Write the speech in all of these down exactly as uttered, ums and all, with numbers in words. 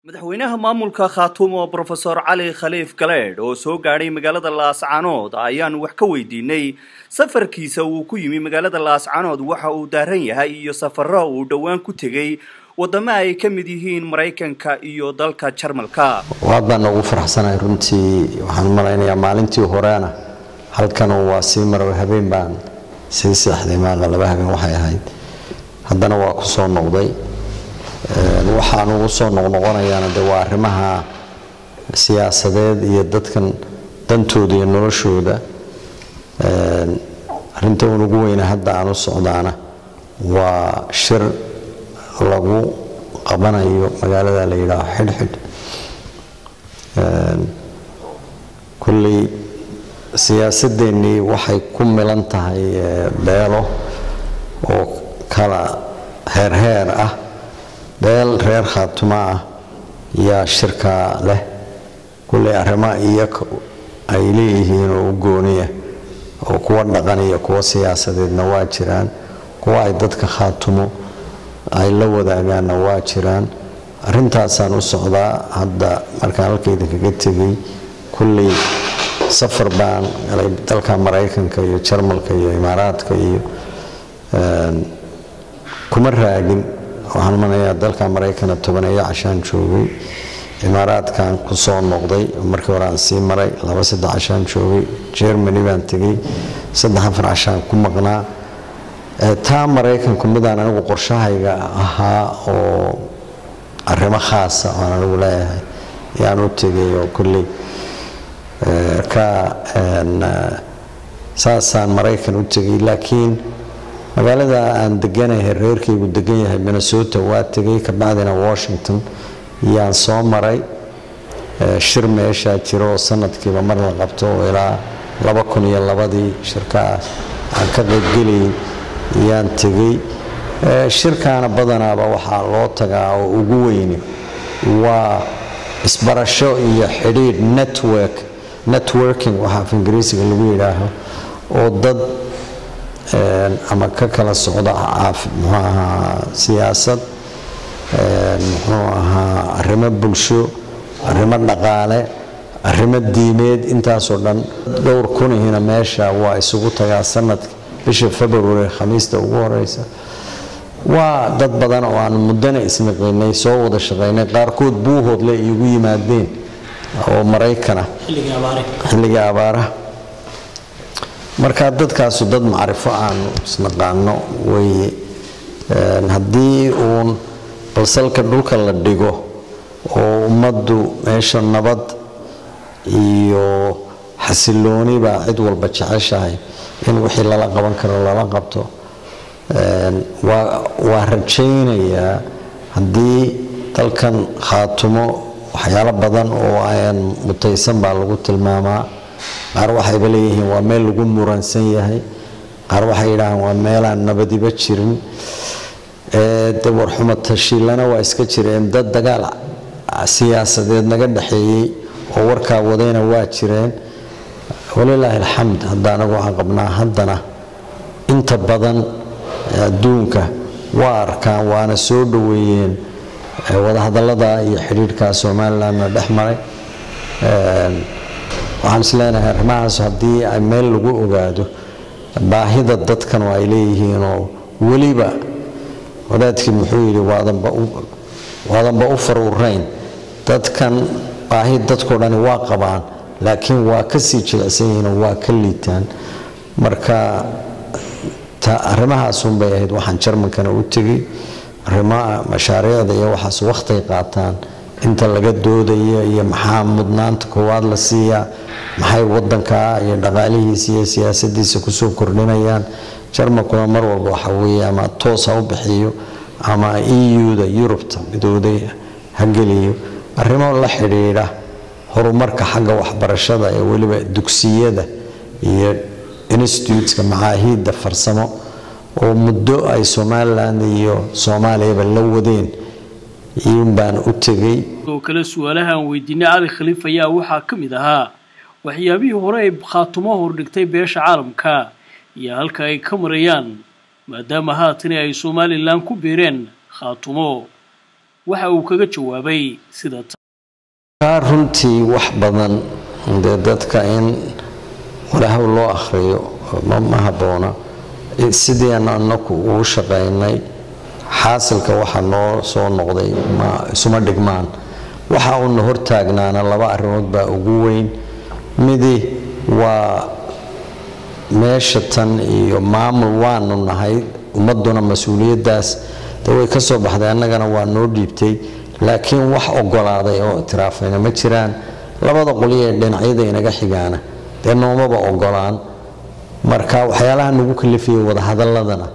madaxweynaha maamulka Khaatumo Professor Cali Khaliif Galeed oo soo gaaray magaalada Laascaanood ayaan wax ka weydiinay safarkiisa uu ku yimi magaalada Laascaanood waxa uu daaran yahay iyo safarro uu dhawaan ku tagay wadamo ay ka mid yihiin Mareykanka iyo dalka Jarmalka. Waad baan ugu faraxsanahay runtii waxaan malaynayaa maalintii horeena halkan waa sii maray habeen baan sii seexday ma laba habeen waxay ahayd haddana waa ku soo noqday waxaan ugu soo noqnoqonayaa waa arrimaha siyaasadeed iyo dadkan dantooda iyo noloshooda arinta ugu weyn hadda aan u socdaana waa shir lagu qabanayo magaalada la yiraahdo xidhxidh kulli siyaasadeennii waxay ku milan tahay beelo oo kala heer heer ah beel reer Khaatumo ah yaa shirka leh kulli arrimo iyaga ay leeyihiin oo gooniya oo kuwa dhaqan iyo kuwa siyaasadeedna waa jiraan kuwa ay dadka Khaatumo ay la wadaagaan waa jiraan arrintaasaan u socdaa hadda markaan halkeeda kaga tagay kulli safar baan galay dalka Mareykanka iyo Jarmalka iyo Imaaraadka iyo kuma raagin waxaan manayaa dalka Mareykanka tobaneeyo cashaan joogay Imaaraadkan ku soo noqday markii hore aan sii maray laba saddex cashaan joogay Germany baan tagay saddex afar cashaan ku maqnaa taa Mareykanka midaan anigu qorshahayga ahaa oo arrimo khaas ah aan anigu leeyahay yaan u tagay oo kulli ka saasaan Mareykan u tagay laakiin magaalada aan deganahay reerkaygu degan yahay Minnesota waa tagay ka bacdina Washington yaan soo maray shir meesha jiro sanadkiiba mar la qabto ilaa laba kun iyo labadii shirkaas aan ka qayb galay yaan tagay shirkaana badanaaba waxa loo tagaa oo ugu weyn waa isbarasho iyo xiriir network networking waxa af Ingiriisiga lagu yiraahdo oo dad ama ka kala socda siyaasad arrimo bulsho arrimo dhaqaale arrimo diimeed intaas oo dhan dhowr kun hina meesha waa isugu tagaa sanadka bisha February khamiista ugu horeysa waa dad badan oo aan mudana isnaqeynay soo wada shaqeynay qaarkood buuhood la igu yimaadeen oo Mareykan ah xilliga abaaraha marka dadkaas dad macrifo aan isnaqaano way hadii uu balsalka dhulka la dhigo oo ummadu meesha nabad iyo xasilooni baa cid walba jeceshahay in wixii lala qaban karo lala qabto waa waa rajaynayaa hadii dalkan Khaatumo waxyaalo badan oo aan mutaysan baa lagu tilmaamaa qaar waxay leeyihiin waa meel lagu muransan yahay qaar waxay yiraahdaan waa meel aan nabadiba jirin ee dawr xumata shilana waa iska jireen dad dagaal siyaasadeed naga dhaxeeyay oo warka wadayna waa jireen walillahi alhamd hadana waxaan qabnaa haddana inta badan adduunka waa arkaan waana soo dhaweeyeen wada hadallada iyo xiriirka Soomaaliland dhaxmaray waxaan isleenahay arrimahaas hadii ay meel lagu ogaado baahida dadkan ay leeyihiin oo waliba wadaadkii muxuu yiri waadanba waadanba u faruurayn dadkan baahi dadku dhan waa qabaan laakiin waa ka sii jilicsan yihiin waa ka liitaan marka ta arrimahaas un bay ahayd waxaan Jarmalkana u tagay arrimaha mashaariicda iyo waxaas waqti qaataan inta laga doodayo iyo maxaa mudnaanta koowaad la siiyaa maxay wadanka iyo dhaqaalihiisa iyo siyaasadiisa ku soo kordhinayaan Jarmalkuna mar walba waxa weeye ama toos u bixiyo ama E U-da Yurubta midooday hageliyo arrimo la xiriira horumarka xagga waxbarashada ee waliba dugsiyada iyo instituteska macaahidda farsamo oo muddo ay Soomaaliland iyo Soomaaliya la wadeen in baan u tagay oo kala su'aalahan weydiinay Cali Khaliif ayaa waxa kamid ahaa waxyaabihii hore ee Khaatumo hordhigtay beesha caalamka iyo halka ay ka marayaan maadaama haatan ay Soomaaliland ku beereen Khaatumo waxa uu kaga jawaabay sida runtii wax badan dadka in walaha loo akhriyo ma haboona sidii aan anaku u shaqeynay xaasilka waxa noo soo noqday ma isuma dhigmaan waxa uu hortaagnaana laba arrimood baa ugu weyn midi waa meesha tan iyo maamul waanu nahay ummaduna mas'uuliyadaas way ka soo baxday annagana waa noo dhiibtay laakiin wax ogolaaday oo tiraafayna ma jiraan labada qoliye dhinacyada inaga xigaana ee noomaba ogolaan marka waxyaalaha nagu kalifiyay wada hadaladana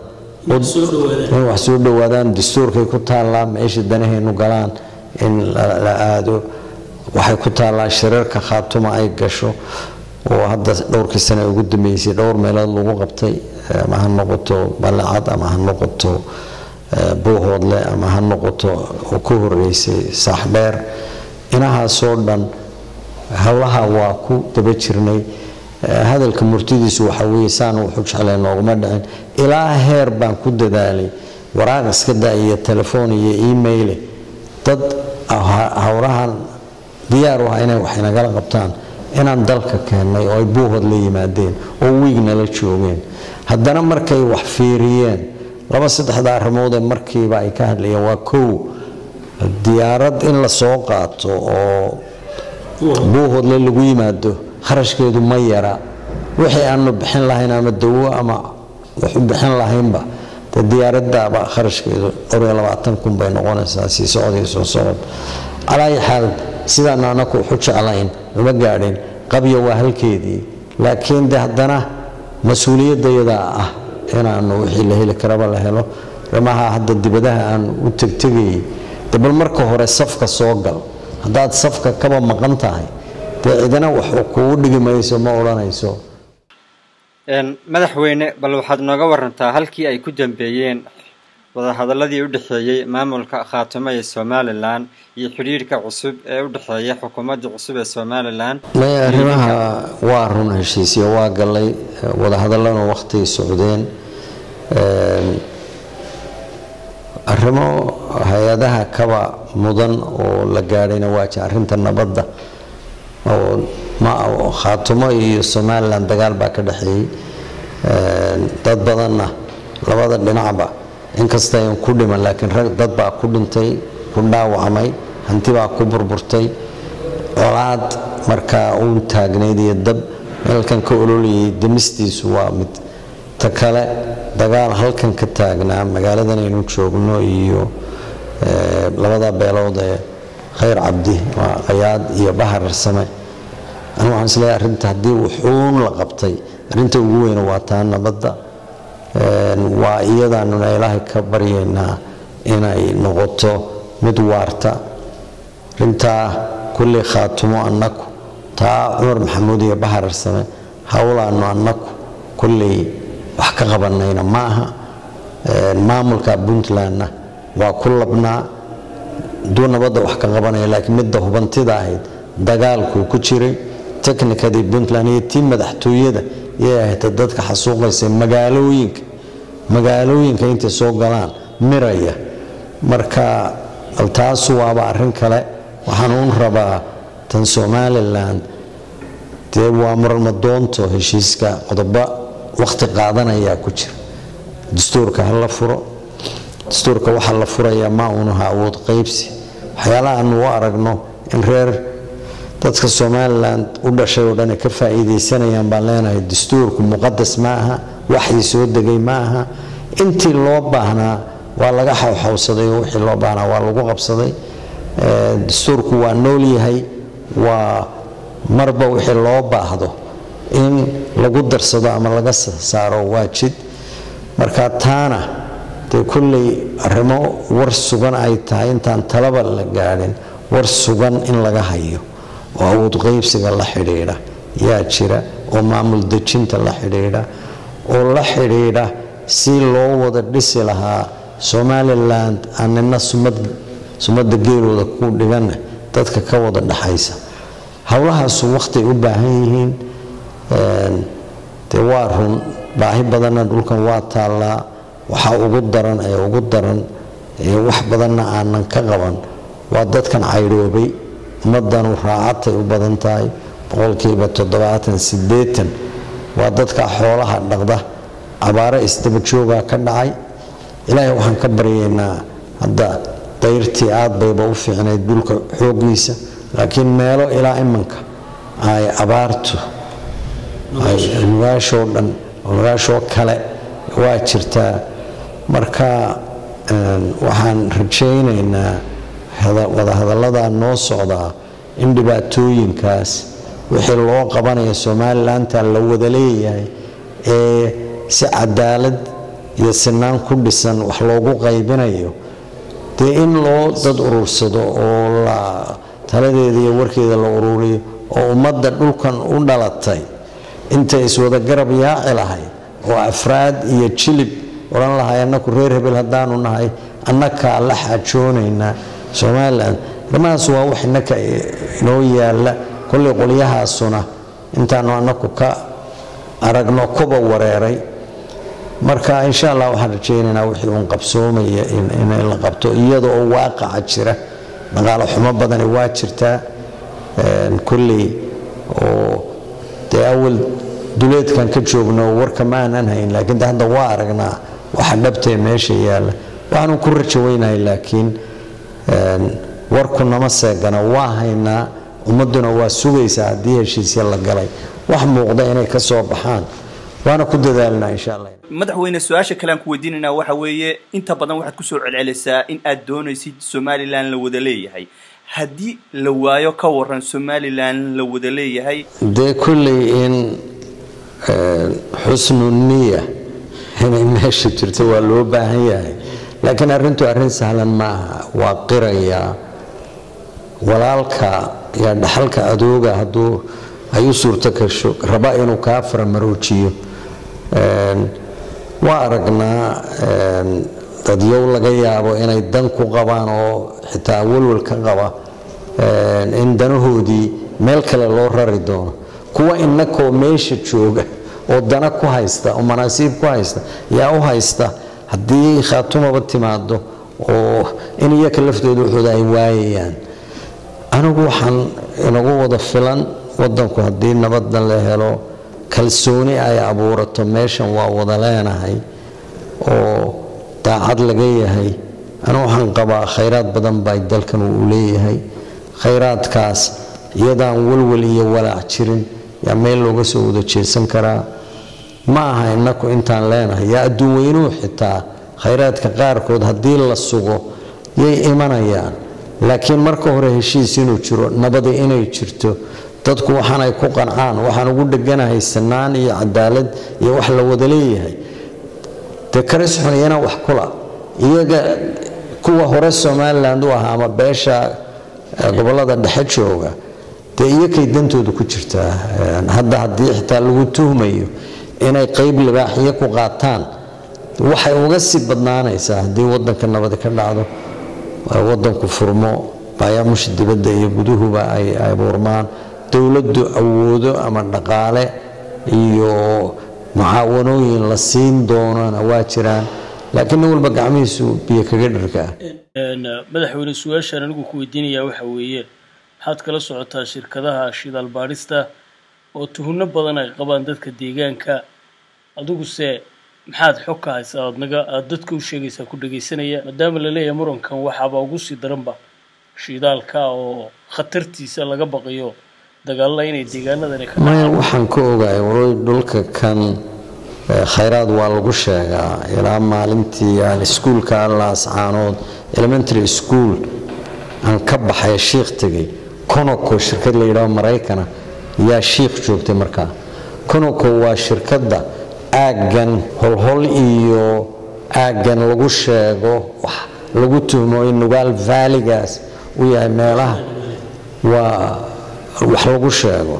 in wax soo dhawaadaan dastuurkay ku taalaa meesha danaheenu galaan in la aado waxay ku taalaa shirarka Khaatuma ay gasho oo hadda dhowrkii sano ugu dambeysay dhowr meelood lagu qabtay ama ha noqoto balacad ama ha noqoto boohoodle ama ha noqoto oo ku horeysay Saaxdheer inaha soo dhan hawlaha waa ku daba jirnay hadalka murtidiisu waxa weeye saan wuxuu jeclay nooguma dhicin ilaa heer baan ku dadaalay waraaq iska daayay telefoon iyo email dad hawrahan diyaar u ah inay wax inaga qabtaan inaan dalka keenay oo ay boohod la yimaadeen oo wiigna la joogeen haddana markay wax fiiriyeen laba saddexda arrimood ee markiiba ay ka hadlayeen waa kow diyaarad in la soo qaato oo boohod la lagu yimaado kharashkeedu ma yara wixii aanu bixin lahayn ama dawo ama wax u bixin lahaynba diyaaradda kharashkeedu labaatan kun bay noqonaysaa si socodii soo socod على حال سيدنا أنكو حجة علين وما قاعدين قبيه وهالكيدي لكن ده هدنا مسؤولية ده يداه هنا إنه وحي له الكرام الله له لما هاد الدبده أن وتكتجي قبل مركه هو الصفقة الصوغل هذا الصفقة كم مقنطعي إذا أنا وحقود ما يسمى ولا نيسو إن مدحوينه بل واحد نجورنتا هالكي أي كدم بيين وهذا هذا الذي يدحيي مامل خاتمة الصوماليلان يحرير كعصب يدحيي حكومة عصب الصوماليلان ما يهمها وارون هالشيء واقع لي وهذا هذا لنا وقت السعودين أرمو هيادها كوا مدن ولقارين واجه أرنت النبضة أو ما خاتمة الصوماليلان دجال باكدحي تضبطنا لبضة بنعبة إن كستاين كلهم لكن ضد بقى كلهم تي كلها وعمي أنت بقى كبر برتي أولاد مركا أون تاجنيدي الدب لكن كقولوا لي دمستي سوا مت تكلا دجال هل كان كتاجنا مقالة دني نشوف إنه يو لبضع بيلوده خير عبدي وعياد يبحر السماء أنا وعنسلي أرنت هدي وحون لقبتي أرنت وين واتان بدأ waa iyadaanuna ilaahay ka baryeynaa inay noqoto mid waarta inta kulli khaatumo annaku taa Umar Maxamuud iyo Bahar Same hawlaano annaku kulli wax ka qabanayna maaha maamulka Puntland waa kulabna doonabada wax ka qabanay laakiin mid hubantida ahayd dagaalku ku jiray technically Puntland iyo tii madaxtooyada yahay dadka xasuuqaysa magaalooyinka magaalooyinka inta soo galaan miraya marka taas waa arrin kale waxaan u rabaa tan Somaliland tii waa marna doonto heshiiska qodobba waqti qaadanaya ku jira dastuurka hal furo dastuurka waxa la furaya ma uunaha awood qaybsi waxyaalaha aanu aragno in reer dadka Somaliland u dhashay oo dhan ka faa'iideysanayaan baan leenahay dastuurku muqaddas ma aha waxay soo degay ma aha intii loo baahnaa waa laga xawxawsaday wixii loo baahnaa waa lagu qabsaday dastuurku waa nool yahay waa marba wixii loo baahdo in lagu darsado ama laga saaro waajid marka taana de kulli arrimo war sugan ay tahay intaan talaba la gaarin war sugan in laga hayo oo awood qaybsiga la xiriira yaa jira oo maamul dejinta la xiriira oo la xiriira si loo wada dhisi lahaa Somaliland anna sumad sumada geerooda ku dhigan dadka ka wada dhaxaysa hawlahaas waqti u baahan yihiin ee waa run baahi badan dhulkan waa taala waxa ugu daran ee ugu daran wax badanna aanan ka qaban waa dadkan cayroobay ummadanu raacatay u badan tahay boqolkiiba toddobaatan siddeetan waa dadka xoolaha dhaqda abaare isdaba joogaa ka dhacay ilaahay waxaan ka baryaynaa hadda dayrtii aad bayba u fiicnayd dhulka xoogiisa laakiin meelo ilaa imanka ay abaartu ay nugaashoo dhan nugaashoo kale waa jirtaa marka waxaan rajaynaynaa wadahadalladaa noo socdaa in dhibaatooyinkaas wixii loo qabanayo somalilantaa la wada leeyahay ee si cadaalad iyo sinaan ku dhisan wax loogu qaybinayo dee in loo dad urursado oo la taladeeda iyo warkeeda la ururiyo oo ummadda dhulkan u dhalatay intay iswada garab yaaci lahay oo afraad iyo jilib odhan lahay annaku reer hebel haddaanu nahay annakaa la xaajoonaynaa somalilan arrimahaas waa wax innaka inoo yaalla kolley qolyahaasuna intaanu annaku ka aragno kuba wareeray marka insha allah waxaan rajaynaynaa wixii uun qabsoomaya in la qabto iyada oo waaqaca jira dhaqaalo xumo badani waa jirtaa kolley oo dee awal duleedkan ka joogno warka ma aanan hayn laakiin de hadda waa aragnaa waxa dhabtee meesha yaalla waxaanu ku rajaweynahay laakiin warku nama seegana waa haynaa ummadduna waa sugaysaa haddii heshiisya la galay wax muuqda inay ka soo baxaan waana ku dadaalnaa insha allah madaxweyne su-aasha kale aan ku weydiinaynaa waxa weeye inta badan waxaad kusoo celcelisaa in aad doonaysid somalilan la wada leeyahay haddii la waayo ka waran somalilan la wada leeyahay dee kulley in xusnu niya inay meesha jirto waa loo baahan yahay laakiin arrintu arrin sahlan maaha waa qirayaa walaalka yaa dhaxalka adooga hadduu ay u suurto gasho raba inuu kaa faramaroojiyo waa aragnaa dadyow laga yaabo inay dan ku qabaan oo xitaa walwal ka qaba in danahoodii meel kale loo rari doono kuwa innakoo meesha jooga oo dana ku haysta oo manaasiib ku haysta yaa u haysta haddii khaatumaba timaado oo in iyaka laftooda waxooda ay waayayaan anigu waxaan inagu wada filan wadanku haddii nabadda la helo kalsooni ay abuurato meeshan waa wada leenahay oo daacad laga yahay anigu waxaan qabaa khayraad badan baa dalkan uu leeyahay khayraadkaas iyadaan walwal iyo walaac jirin yaa meel looga soo wada jeesan karaa ma aha innaku intaan leenahay yaa adduun weynuhu xitaa khayraadka qaarkood haddii la sugo yay imanayaan laakiin marka hore heshiis inuu jiro nabadi inay jirto dadku waxaan ay ku qancaan waxaan ugu dheganahay sanaan iyo cadaalad iyo wax la wada leeyahay dee karis xunayana wax kula iyaga kuwa hore somaliland u ahaa ama beesha gobollada dhexe jooga dee iyakay dantooda ku jirtaa hadda haddii xitaa lagu tuhmayo inay qayb libaaxiyo ku qaataan waxay uga sii badnaanaysaa haddii wadanka nabadi ka dhacdo wadanku furmo baayamusha dibadda iyo guduhuba ay abuurmaan dowladdu awoodo ama dhaqaale iyo mucaawanooyin la siin doonana waa jiraan laakiin nin walba gacmihiisu biyo kaga dharkaa madaxweyne su-aashaan anigu ku weydiinayaa waxa weeye maxaad kala socotaa shirkadaha shidaal baadhista oo tuhunno badan ay qabaan dadka deegaanka adiguse maxaad xog ka haysaa adnaga aad dadka u sheegaysaa ku dhagaysanaya maadaama la leeyahay murankan waxaaba ugu sii daranba shidaalka oo khatartiisa laga baqayo dagaalada inay deegaanadani ka maya waxaan ka ogahay walow dhulka kan khayraad waa lagu sheegaa ilaa maalintii aan iskuulka laascaanood elementary school aan ka baxay shiikh tegay Conoco shirkad la yiraahdo Maraykana yaa shiikh joogtay markaa Conoco waa shirkadda aagan holhol iyo aagan lagu sheego wax lagu tuhmo in Nugaal Valley-gaas uu yahay meelaha waa wax lagu sheego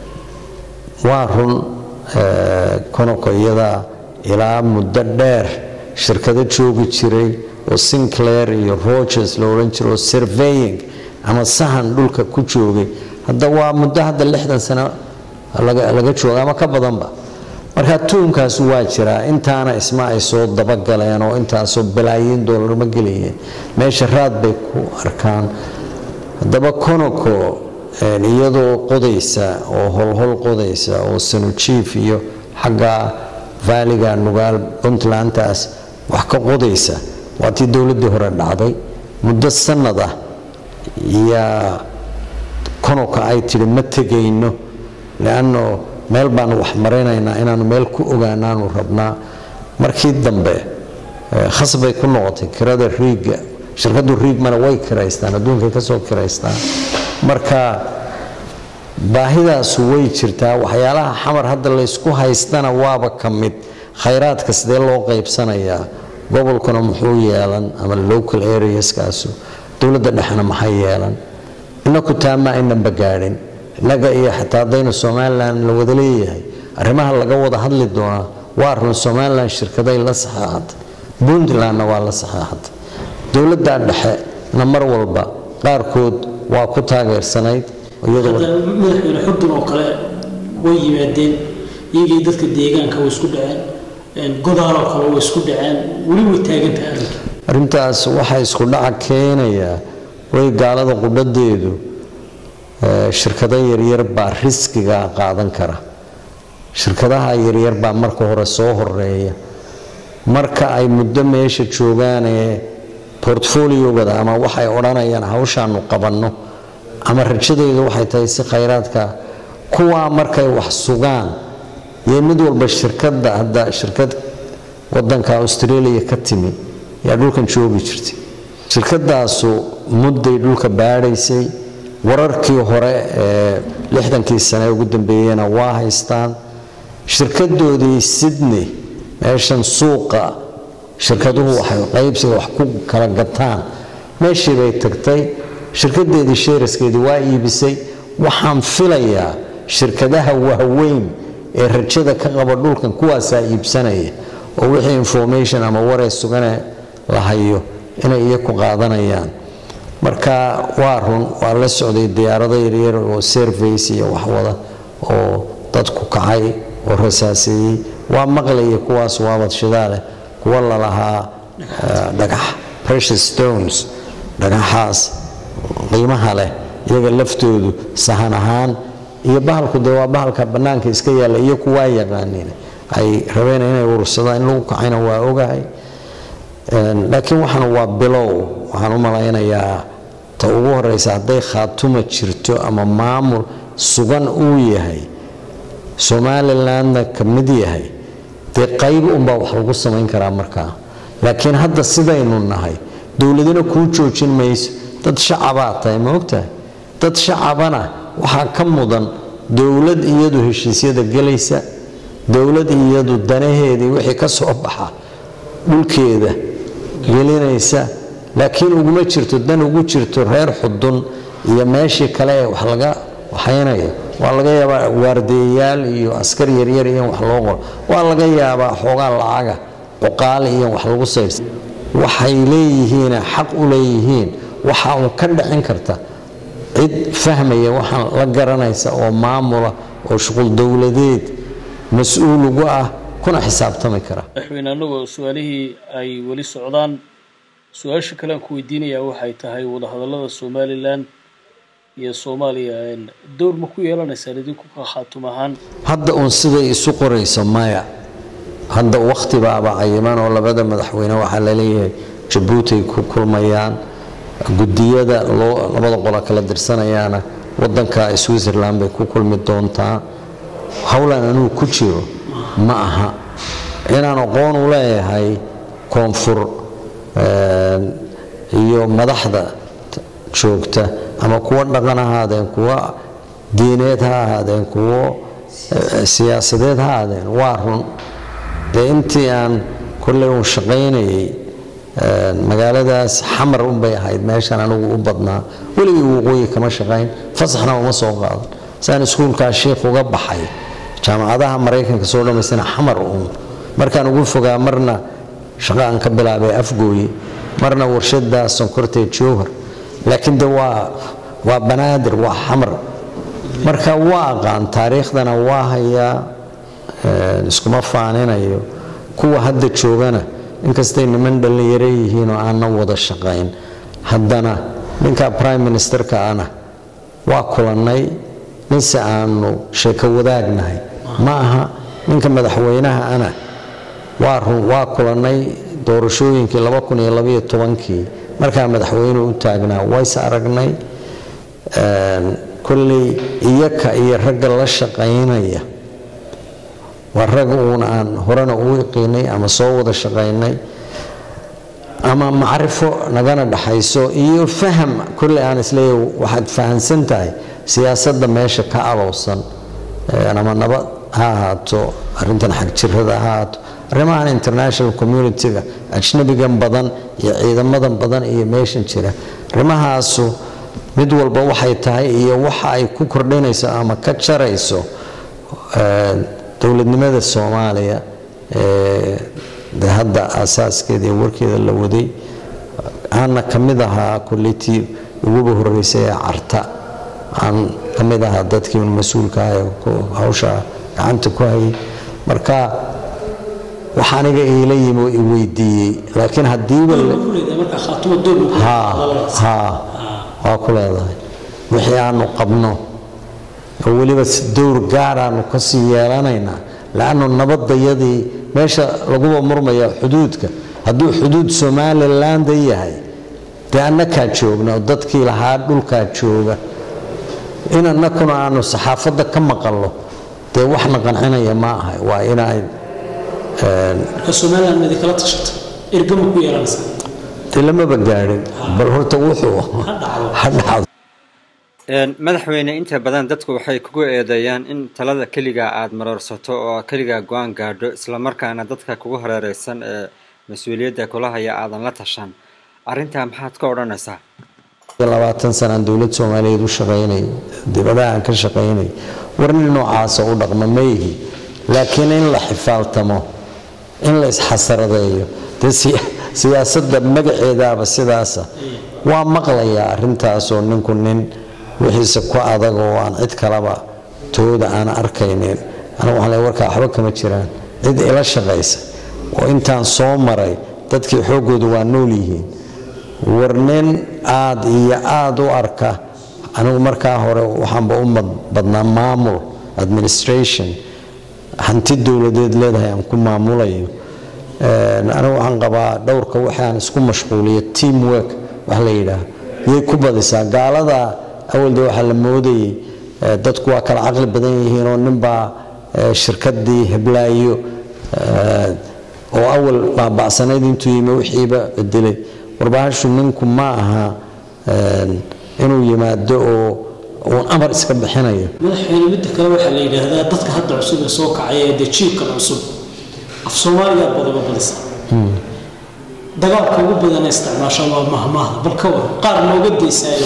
waa run Conoco iyada ilaa muddo dheer shirkado joogi jiray oo Sinclair iyo Rogers la oran jiray surveying ama sahan dhulka ku joogay hadda waa muddo hadda lixdan sano laga laga jooga ama ka badanba marka tuunkaas waa jira intaana isma ay soo daba galeen oo intaasoo balaayiin doolar ma geliyeen meesha raad bay ku arkaan haddaba Conoco iyadoo qodaysa oo holhol qodaysa oo Sanuchief iyo xagga vaaliga nugaal puntlandaas wax ka qodaysa waatii dawladda hore dhacday muddo sanad ah iyo Conoco ay tiri ma tagayno laano meel baan wax maraynaynaa inaanu meel ku ogaanaanu rabnaa markii dambe khasbay ku noqotay kirada riiga shirkadu riigmana way kiraystaan adduunka ka soo kiraystaan marka baahidaas way jirtaa waxyaalaha xamar hadda la isku haystana waaba kamid khayraadka sidee loo qaybsanayaa gobolkuna muxuu yeelan ama local areas kaasu dawladda dhaxna maxay yeelan inaku taama inaan bagaadhin naga iyo xataa dayna Soomaaliland la wada leeyahay arrimaha laga wada hadli doona waa run Soomaaliland shirkaday la saxaad Puntlandna waa la saxaad dawladda dhexe na mar walba qaarkood waa ku taageersanayd iyadoo madaxweyne xudun oo kale way yimaadeen iyagii dadka deegaanka way isku dhaceen godaal oo kale way isku dhaceen wali way taagan tahay arrintaas waxa isku dhaca keenaya way gaalada qudhadeedu shirkado yaryar baa riskiga qaadan kara shirkadaha yaryar baa marka hore soo horeeya marka ay muddo meesha joogaan ee portfolio-gada ama waxay odhanayaan hawshaanu qabanno ama rajadeedu waxay tahay si khayraadka kuwa markay wax sugaan iyo mid walba shirkadda hadda shirkad wadanka Australia ka timi yaa dhulkan joogi jirtay shirkadaasu mudday dhulka baadhaysay wararkii hore ee lixdankii sano ugu dambeeyayna waa haystaan shirkadoodii Sydney meeshan suuqa shirkaduhu waxay qaybsiga wax ku kala gataan meeshii bay tagtay shirkadeedii sheeriskeedii waa iibisay waxaan filayaa shirkadaha waaweyn ee rajada ka qaba dhulkan kuwaas ay iibsanaya oo wixii information ama wareey sugan la hayo inay iyagu qaadanayaan marka waa run waa la socday diyaarado yaryar oo surveys iyo wax wada oo dadku kacay oo rasaasay waa maqlay kuwaas waa wad shidaale kuwa la lahaa dhagax precious stones dhagaxaas qiimaha leh iyaga laftoodu sahan ahaan iyo bahalku de waa bahalka banaanka iska yaala iyo kuwa yaqaaniin ay rabeen inay urursadaan in lagu kacayna waa ogahay laakiin waxaan waa bilow waxaan u malaynayaa ta ugu horeysa haday khaatuma jirto ama maamul sugan uu yahay Somaliland ka mid yahay de qayb un baa wax lagu sameyn karaa markaa laakiin hadda sidaynu nahay dawladuna ku joojin mayso dad shacaba tahay ma ogtahay dad shacabana waxa ka mudan dawlad iyadu heshiisyada galaysa dawlad iyadu danaheedii wixii ka soo baxa dhulkeeda gelinaysa laakiin uguma jirto dan ugu jirto reer xudun iyo meeshii kale wax laga waxaynayo waa laga yaabaa waardeeyaal iyo askar yaryar iyo wax loo qoro waa laga yaabaa xoogaa lacaga oqaal iyo wax lagu saybsan waxay leeyihiin xaq u leeyihiin waxa uu ka dhicin karta cid fahmaya waxaan la garanaysa oo maamula oo shaqo dawladeed mas'uul ugu ah kuna xisaabtami kara madaxweyne anagu su'aalihii ay wali socdaan su'aasha kale ku weydiinaya waxay tahay wada hadallada Somaliland iyo Soomaaliya door ma ku yeelanaysaa idinku ka khaatum ahaan hadda uun siday isu qorayso maya hadda waqti baaba cayiman oo labada madaxweyne waxa la leeyahay Djibouti ku kulmayaan gudiyada labada qolo kala dirsanayaan wadanka Switzerland bay ku kulmi doontaa hawlan anu ku jiro ma aha inaan aqoon u leeyahay koonfur iyo madaxda joogta ama kuwa dhaqan ahaadeen kuwa diineed ha ahaadeen kuwa siyaasadeed ha ahaadeen waa run de intii aan kulli u shaqaynayay magaaladaas xamar un bay ahayd meeshan anigu u badnaa weligii waqooyi kama shaqayn fasaxna uma soo qaadan saan iskuulka sheekh uga baxay jaamacadaha Mareykanka soo dhameysana xamar un markaan ugu fogaa marna shaqaan ka bilaabay afgooyi marna warshada sonkorta jowhar laakiin de waa waa banaadir waa xamar marka waa qaan taariikhdana waa haya iskuma faaninayo kuwa hadda joogana inkastay niman dhalinyaro yihiin oo aan wada shaqayn haddana ninka prime ministerka ana waa kulanay ninse aanu sheeko wadaagnahay ma aha ninka madaxweynaha ana waa waa kulanay doorashooyinkii laba kun iyo laba iyo tobankii markaa madaxweynuhu u taagnaa ways aragnay kulley iyaka iyo ragga la shaqaynaya waa rag uun aan horena u yaqiinay ama soo wada shaqaynay ama macrifo nagana dhaxayso iyo faham kulley aan isleeyahay waxaad fahansan tahay siyaasadda meesha ka alowsan ama nabad ha ahaato arrintan xag jirada ha ahaato arrimahan international community-ga ajnabigan badan iyo ciidamadan badan iyo meeshan jira arrimahaasu mid walba waxay tahay iyo waxa ay ku kordhinayso ama ka jarayso dowladnimada Soomaaliya ee hadda asaaskeeda iyo warkeeda la waday aan kamid ahaa kulliyadii ugu horeysay ee carta aan kamid ahaa dadkii mas'uulka ah ee hawsha gacanta ku hayay marka waxaan iga ila yimo i weydiiyay laakiin hadii marka khaatumo doob ha ha waa ku leedahay wixii aanu qabno waliba door gaar ah ka sii yeelanayna laano nabadayadii meesha lagu murmaya xuduudka haduu xuduud Soomaaliland yahay taana ka joogno dadkii lahaa dhulka jooga in annakuna aanu saxaafada ka maqallo dee wax naqancinaya ma aha waa inay ka Soomaaliland mid kala tashato irgama ku yeelanaysa tilama bagaarin bal horta wuxuu hadhaado madaxweyne inta badan dadku waxay kugu eedeeyaan in talada kaliya aad mararsato oo kaliya go'aan gaadho isla markaana dadka kugu hareeraysan ee mas'uuliyadda kula haya aadan la tashan arinta maxaad ka oranaysaa labaatan sano dawladda Soomaaliyeed u shaqeynay dibadaha ka shaqeynay warnin noocaas u dhaqmamayhi laakiin in la xifaaltamo in la isxasaradeeyo siyaasadda magaceedaaba sidaas waa maqlaya arintaas oo ninku nin wixiisa ku adag oo aan cid kalaba tooda aan arkaynin ana waxaan warka waxba kama jiraan cid ila shaqeysa oo intaan soo maray dadkii xoogoodu waa nool yihiin warnin aad iyo aad u arka anigu markaa hore waxaanba u badnaa maamul administration hanti dawladeed leedahay aan ku maamulayo anigu waxaan qabaa dhowrka waxaan isku mashquuliyo teamwork wax la yiraahdo yey ku badisaa gaalada awalda waxa la moodayay dadku waa kala aqli badan yihiin oo ninba shirkadii heblaayo oo awal baabacsaneed intuu yimi wixiiba beddelay warbaahishu ninku ma aha inuu yimaado oo uu amar iska bixinayo madaxweyne mid kale waxa la yiraahdaa dadka hadda cusub ee soo kacay ee dajiilka cusub af Soomaaliya badaba badisa dagaalka ugu badan isticmaasho waa mahmaahda bal ka war qaar looga deysaayo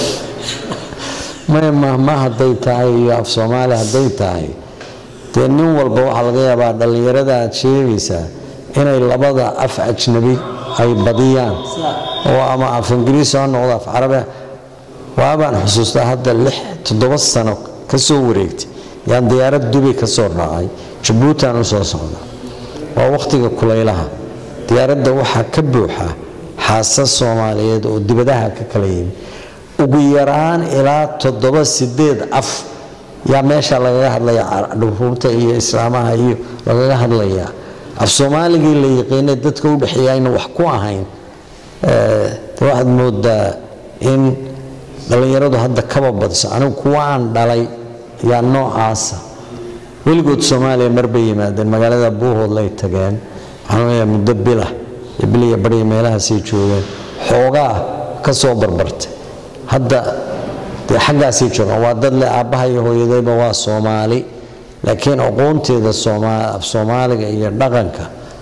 ma mahmaah haday tahay af Soomaali haday tahay teen nin walba waxa laga yaabaa dhalinyarada aad sheegaysaa inay labada af ajnabi ay badiyaan oo ama af Ingiriisi oo noqdo af Carabi waabaan xusuustaa hadda lix toddoba sano ka soo wareegtay yaan diyaarad Dubai ka soo raacay Djibouti aan soo socdaa waa waqtiga kulaylaha diyaaradda waxa ka buuxa xaasas Soomaaliyeed oo dibadaha ka kala yimid ugu yaraan ilaa toddoba sideed af yaa meesha laga hadlayaa dhuruurta iyo islaamaha iyo laga hadlayaa af Soomaaliga la yaqaan dadka u dhaxeeyayna wax ku ahayn ee waxaad moodaa in dhalinyaradu hadda kaba badso anigu kuwa aan dhalay yaa noocaas weligood Soomaaliya marba yimaadeen magaalada Buuhood lay tageen waxaan muddo bila biliya bari meelaha sii joogeen xoogaa ka soo barbartay hadda xaggaas ay joogaan waa dad leh aabaha iyo hooyadayba waa Soomaali laakiin aqoonteeda Soomaali Soomaaliga iyo dhaqanka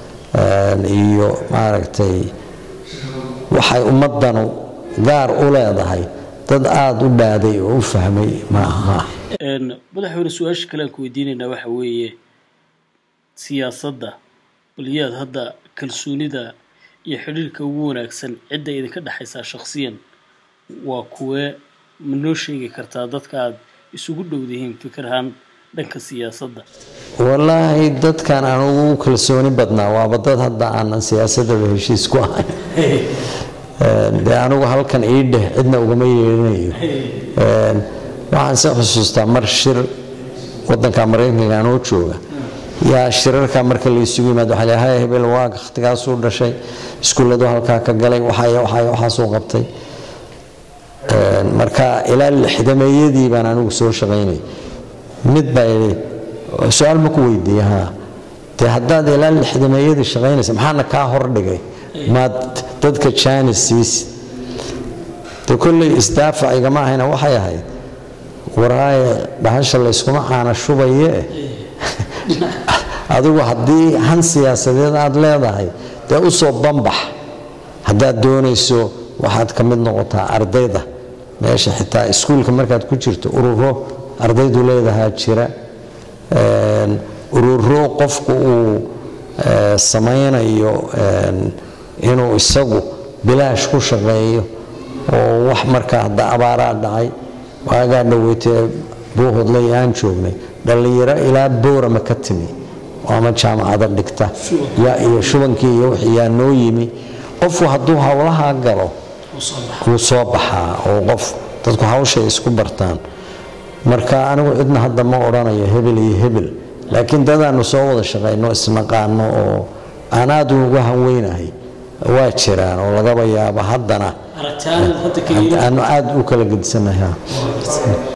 iyo maaragtay waxay ummadanu gaar u leedahay dad aad u dhaaday oo u fahmay ma aha een madaxweyne su'aasha kale ku weydiinayna waxa weeye siyaasadda baliyad hadda kalsoonida iyo xiriirka ugu wanaagsan cidda idinka dhaxaysa shakhsiyan waa kuwe ma noo sheegi kartaa dadka aad isugu dhowdihiin fikrahan dhanka siyaasadda wallaahi dadkan aan ugu kalsooni badnaa waaba dad hadda aanan siyaasadaba heshiis ku ahayn dee anigu halkan ii dheh cidna ugama yeelinayo waxaan se xusuustaa mar shir waddanka maraykanka anoo jooga yaa shirarka marka la isugu yimaado waxaa leeyahay hebel waa waqtigaasuu dhashay iskuulladu halkaa ka galay waxaya waxaya waxaasuu qabtay marka ilaa lixdameeyadii baan anigu soo shaqaynay mid baa yidhi su-aal ma ku weydiiye haa dee haddaad ilaa lixdameeyadii shaqaynaysa maxaana kaa hordhigay maad dadka jaanis siisid dee kolley isdaafac igama ahayna waxay ahayd waraaye bahasha layskuma caana shubaye adigu haddii han siyaasadeed aad leedahay dee u soo banbax haddaad doonayso waxaad ka mid noqotaa ardayda meesha xitaa iskuulka markaad ku jirto ururo ardaydu leedahaa jira ururo qofku uu samaynayo inuu isagu bilaash ku shaqeeyo oo wax markaa hadda abaaraa dhacay waagaa dhaweytee buuhodlay aan joognay dhallinyaro ilaa boorama ka timi ama jaamacada dhigta iyo shubankii iyo wixii yaa noo yimi qofku hadduu howlaha galo wuu soo baxaa oo qof dadku hawshay isku bartaan marka anigu cidna hadda ma odhanayo hebel iyo hebel laakiin dadaanu soo wada shaqayno isnaqaano oo aan aad uga hanweynahay waa jiraan oo lagaba yaabo haddana aanu aad u kala gedisannahay